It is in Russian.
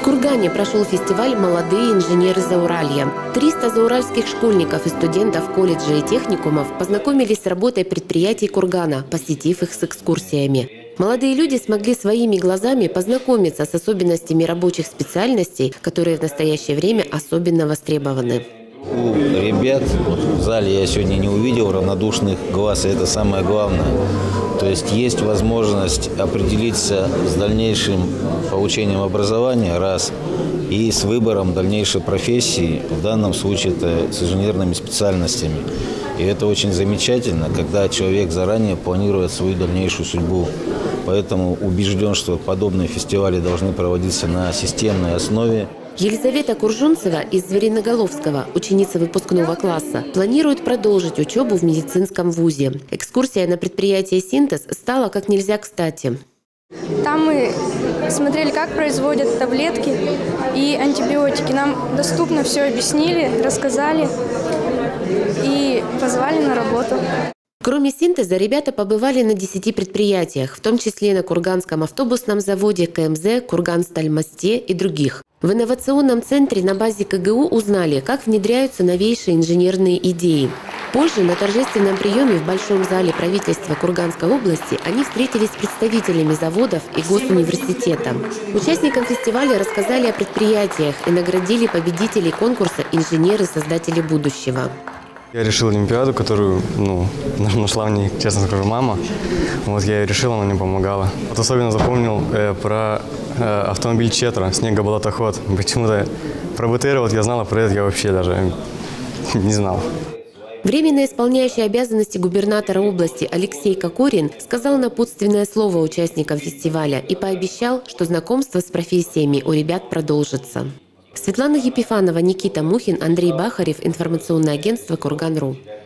Кургане прошел фестиваль «Молодые инженеры Зауралья». 300 зауральских школьников и студентов колледжа и техникумов познакомились с работой предприятий Кургана, посетив их с экскурсиями. Молодые люди смогли своими глазами познакомиться с особенностями рабочих специальностей, которые в настоящее время особенно востребованы. У ребят в зале я сегодня не увидел равнодушных глаз, и это самое главное. То есть возможность определиться с дальнейшим получением образования, раз, и с выбором дальнейшей профессии, в данном случае это с инженерными специальностями. И это очень замечательно, когда человек заранее планирует свою дальнейшую судьбу. Поэтому убежден, что подобные фестивали должны проводиться на системной основе. Елизавета Куржунцева из Звериноголовского, ученица выпускного класса, планирует продолжить учебу в медицинском вузе. Экскурсия на предприятие «Синтез» стала как нельзя кстати. Там мы смотрели, как производят таблетки и антибиотики. Нам доступно все объяснили, рассказали и позвали на работу. Кроме «Синтеза», ребята побывали на 10 предприятиях, в том числе на Курганском автобусном заводе, КМЗ, Курганстальмосте и других. В инновационном центре на базе КГУ узнали, как внедряются новейшие инженерные идеи. Позже на торжественном приеме в Большом зале правительства Курганской области они встретились с представителями заводов и госуниверситета. Участникам фестиваля рассказали о предприятиях и наградили победителей конкурса «Инженеры-создатели будущего». Я решил олимпиаду, которую нашла мне, честно скажу, мама. Я ее решил, она мне помогала. Особенно запомнил про автомобиль Четра, снегоболотоход. Почему-то про БТР я знал, а про это я вообще даже не знал. Временно исполняющий обязанности губернатора области Алексей Кокорин сказал напутственное слово участникам фестиваля и пообещал, что знакомство с профессиями у ребят продолжится. Светлана Епифанова, Никита Мухин, Андрей Бахарев, информационное агентство «Курган.ру».